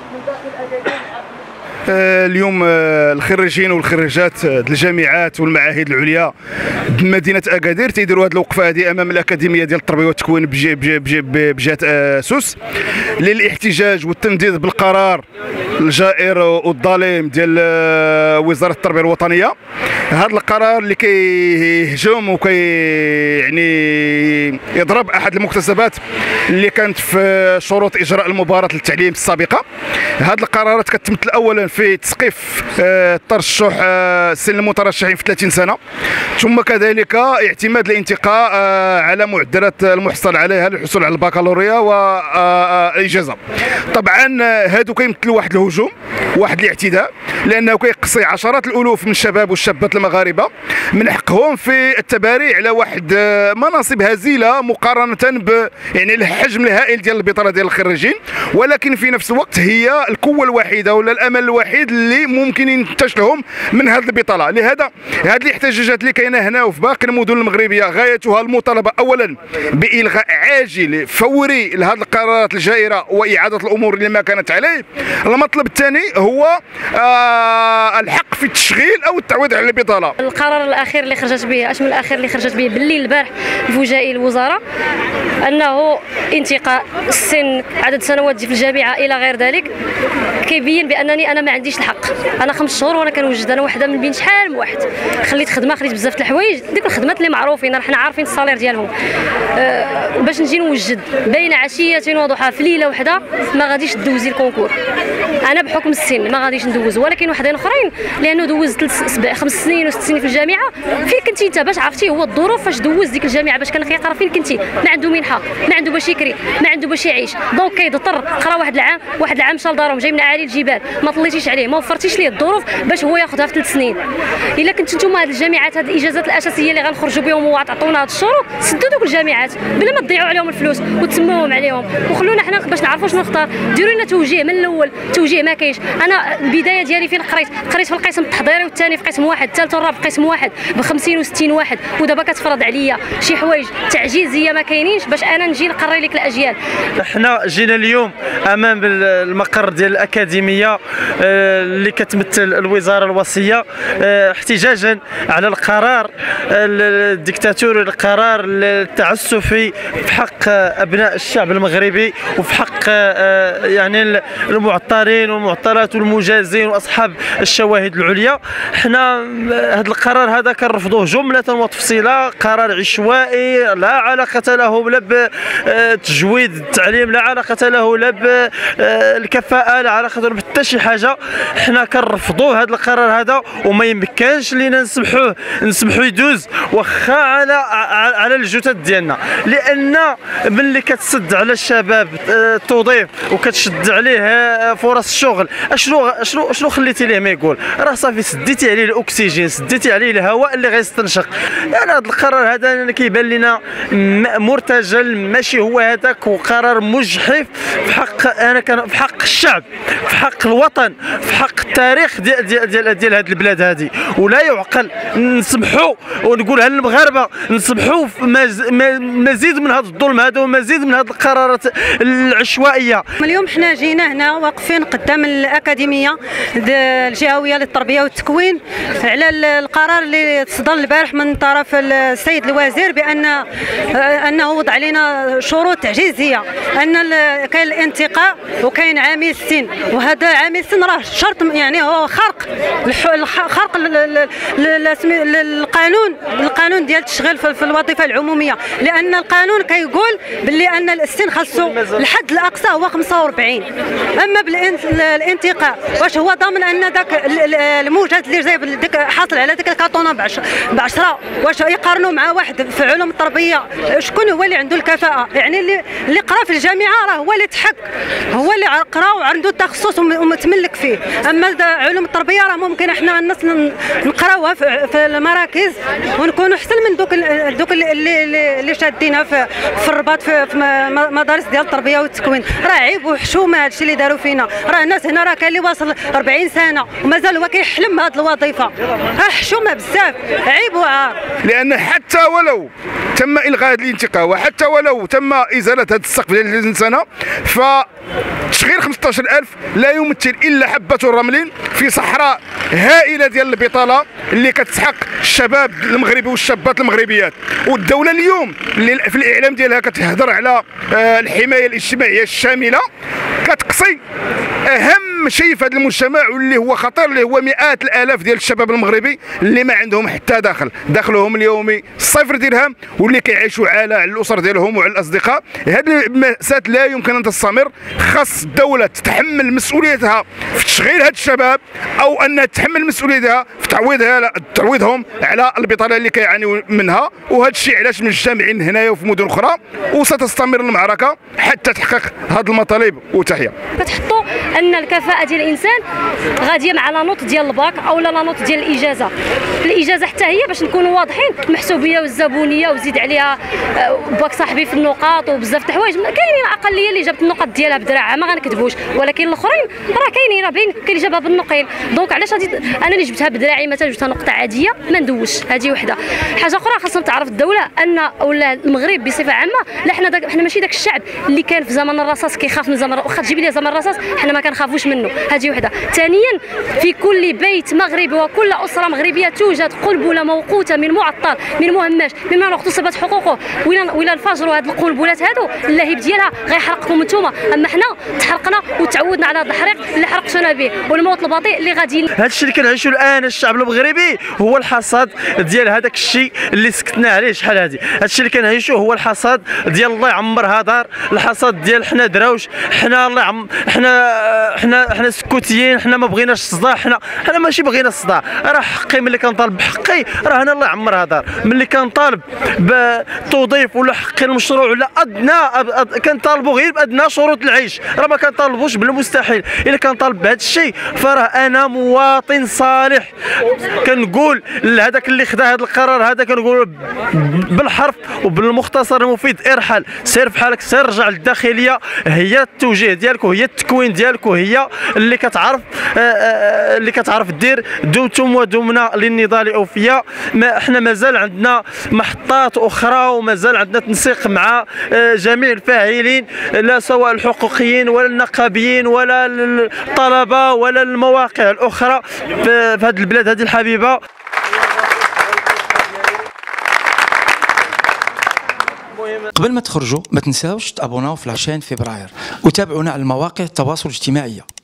اليوم الخريجين والخريجات الجامعات والمعاهد العليا بمدينه اكادير تيديروا هذه الوقفه هذه امام الاكاديميه ديال التربيه والتكوين بجهه سوس للاحتجاج والتنديد بالقرار الجائر والظالم ديال وزاره التربيه الوطنيه. هذا القرار اللي كيهجم يعني يضرب احد المكتسبات اللي كانت في شروط اجراء المباراه للتعليم السابقه. هذه القرارات كتمثل اولا في تسقيف الترشح سن المترشحين في 30 سنه، ثم كذلك اعتماد الانتقاء على معدلات المحصل عليها للحصول على البكالوريا والاجازه. طبعا هادو كيمثلوا واحد الهجوم، واحد الاعتداء، لانه كيقصي عشرات الالوف من الشباب والشابات المغاربه من حقهم في التباري على واحد مناصب هزيله مقارنه يعني الحجم الهائل ديال البطاله ديال الخريجين، ولكن في نفس الوقت هي القوه الوحيده ولا الامل الوحيد اللي ممكن ينتج لهم من هذه البطاله. لهذا هذه الاحتجاجات اللي كاينه هنا وفي باقي المدن المغربيه غايتها المطالبه اولا بالغاء عاجل فوري لهذه القرارات الجائره واعاده الامور لما كانت عليه. المطلب الثاني هو الحق في التشغيل او التعويض على البطاله. القرار الاخير اللي خرجت به، اشمل الاخير اللي خرجت به بالليل البارح بفجائي الوزاره، انه انتقاء السن عدد سنوات في الجامعه الى غير ذلك، كيبين بانني انا ما عنديش الحق. انا 5 شهور وانا كنوجد، انا وحده من بين شحال من واحد، خليت خدمه، خليت بزاف د الحوايج، ديك الخدمات اللي معروفين حنا عارفين الصالير ديالهم، باش نجي نوجد بين عشيه وضحى في ليله وحده ما غاديش دوزي الكونكور. انا بحكم السن ما غاديش ندوز، ولكن وحدين اخرين لانه دوزت 5 سنين و6 سنين في الجامعه. فين كنتي انت باش عرفتي هو الظروف فاش دوز ديك الجامعه باش كان كيقرا؟ فين كنتي؟ ما عنده منحه، ما عنده باش يكري، ما عنده باش يعيش، دونك كيضطر قرا واحد العام مشى لدارهم، جاي من اعالي الجبال، ما طليتيش عليه، ما وفرتيش ليه الظروف باش هو ياخذها في 3 سنين. الا كنتو نتوما هاد الجامعات هاد الاجازات الاساسيه اللي غنخرجوا بهم وعطونا هاد الشروط، سدوا دوك الجامعات بلا ما تضيعوا عليهم الفلوس وتسموهم عليهم، وخلونا حنا باش نعرفوا شنو نختار. ديروا لنا توجيه من الاول، توجيه ما كاينش. انا البدايه ديالي فين قريت في القسم التحضيري والثاني في قسم واحد، الثالث والرابع في قسم واحد ب 50 و60 واحد، ودابا كتفرض عليا شي حوايج تعجيزيه ما كاينينش باش انا نجي نقري لك الاجيال. احنا جينا اليوم امام المقر ديال الاكاديميه اللي كتمثل الوزاره الوصيه احتجاجا على القرار الديكتاتوري، القرار التعسفي في حق ابناء الشعب المغربي وفي حق يعني المعطلين والمعطلات والمجازين واصحاب الشواهد العليا. احنا هذا القرار هذا كنرفضوه جمله وتفصيلا، قرار عشوائي لا علاقه له لا بتجويد التعليم، لا علاقه له لا بالكفاءه، لا علاقه له بحتى شي حاجه. احنا كنرفضوه هذا القرار هذا، وما يمكنش لينا نسمحوه يدوز واخا على الجثث ديالنا، لان ملي كتسد على الشباب التوظيف وكتشد عليه فرص الشغل، شنو خليتي ليه ما يقول؟ راه صافي سديتي عليه الاكسجين، سديتي عليه الهواء اللي غيستنشق. يعني هذا القرار هذا كيبان لنا مرتجل، ماشي هو هذاك، وقرار مجحف في حق في حق الشعب، في حق الوطن، في حق التاريخ ديال هذه البلاد هذه. ولا يعقل نسمحوا ونقولها للمغاربه، نسمحوا مزيد من هذا الظلم هذا ومزيد من هذه القرارات العشوائيه. اليوم حنا جينا هنا واقفين قدام الاكاديميه الجهويه للتربيه والتكوين على القرار اللي صدر البارح من طرف السيد الوزير انه وضع لنا شروط تعجيزيه، ان كاين الانتقاء وكاين عامل السن، وهذا عامل السن راه شرط، يعني هو خرق القانون ديال التشغيل في الوظيفه العموميه، لان القانون كيقول باللي ان السن خاصو الحد الاقصى هو 45. اما بالانتقاء واش هو ضامن ان ذاك الموجد اللي جايب ديك حاصل على ديك الكاطونه ب 10 واش يقارنوا مع واحد في علوم التربيه؟ شكون هو اللي عنده الكفاءه؟ يعني اللي قرا في الجامعه راه هو اللي تحك، هو اللي قرا وعنده التخصص ومتملك فيه. اما علوم التربيه راه ممكن احنا الناس نقراوها في المراكز ونكونوا احسن من دوك اللي شادينها في الرباط في مدارس ديال التربيه والتكوين. راه عيب وحشومه هادشي اللي داروا فينا. راه الناس هنا راه كاين اللي واصل 40 سنه ومازال هو كيحلم بهذه الوظيفه، حشومه بزاف، عيب وعار. لان حتى ولو تم الغاء هذه الانتقاء، وحتى ولو تم ازاله هذا السقف ديال 30 سنه فتشغيل 15000 لا يمثل الا حبه الرمل في صحراء هائله ديال البطاله اللي كتسحق الشباب المغربي والشابات المغربيات. والدوله اليوم اللي في الاعلام ديالها كتهضر على الحمايه الاجتماعيه الشامله كتقصي اهم شيء في هذا المجتمع واللي هو خطير، اللي هو مئات الالاف ديال الشباب المغربي اللي ما عندهم حتى دخلهم اليومي 0 درهم واللي كيعيشوا على الاسر ديالهم وعلى الاصدقاء. هذه المأساة لا يمكن ان تستمر، خاص الدوله تتحمل مسؤوليتها في تشغيل هاد الشباب او انها تتحمل مسؤوليتها في تعويضهم على البطاله اللي كيعانيوا منها. وهذا الشيء علاش مجتمعين هنايا وفي مدن اخرى، وستستمر المعركه حتى تحقق هذه المطالب. وتحيه. كتحطوا ان الكفاءه ديال الانسان غاديه مع لا نوت ديال الباك او لا نوت ديال الاجازه. الاجازه حتى هي باش نكونوا واضحين محسوبيه والزبونيه وزيد عليها باك صاحبي في النقاط وبزاف د الحوايج. كاينين اقليه اللي جابت النقاط ديالها بدراعها ما غنكذبوش، ولكن الاخرين راه كاينين، راه باين كاين اللي جابها بالنقيل. دونك علاش انا اللي جبتها بدراعي مثلا جبتها نقطه عاديه ما ندوش. هذه وحده. حاجه اخرى خاصنا تعرف الدوله ان ولا المغرب بصفه عامه، لا حنا ماشي داك الشعب اللي كان في زمن الرصاص كيخاف من زمن، واخا تجيب لي زمن الرصاص حنا ما كنخافوش منه. هذه وحده. ثانيا في كل بيت مغربي وكل اسره مغربيه توجد قنبله موقوته من معطل من مهمش ممن اغتصبت حقوقه. ولا نفجروا هذه القنبلات هادو اللهيب ديالها غيحرقكم نتوما. اما حنا تحرقنا وتعودنا على هذا الحريق اللي حرقتونا به والموت البطيء اللي غادي. هذا الشيء اللي كنعيشوا الان الشعب المغربي هو الحصاد ديال هذاك الشيء اللي سكتنا عليه شحال هذه. هذا الشيء اللي كنعيشوا هو الحصاد ديال الله يعمرها دار، الحصاد ديال حنا دراوش، حنا الله حنا سكوتيين، حنا ما بغيناش الصداع، حنا ماشي بغينا الصداع. راه حقي ملي كنطالب بحقي راه انا الله يعمرها دار. ملي كنطالب بتوظيف ولا حقي المشروع ولا ادنى كنطالبوا غير بادنى شروط العيش، راه ما كنطالبوش بالمستحيل. الا كنطالب بهذا الشيء فراه انا مواطن صالح. كنقول لهذاك اللي خدا هذا القرار هذا كنقول بالحرف وبالمختصر المفيد: ارحل، سير في حالك، سير رجع للداخليه. هي التوجيه ديالك وهي التكوين ديالك وهي اللي كتعرف دير. دمتم ودمنا للنضال اوفياء. احنا مازال عندنا محطات اخرى ومازال عندنا تنسيق مع جميع الفاعلين، لا سواء الحقوقيين ولا النقابيين ولا الطلبه ولا المواقع الاخرى في هذه البلاد هذه الحبيبه. قبل ما تخرجوا ما تنساوش تابوناو في لاشين فبراير وتابعونا على المواقع التواصل الاجتماعي.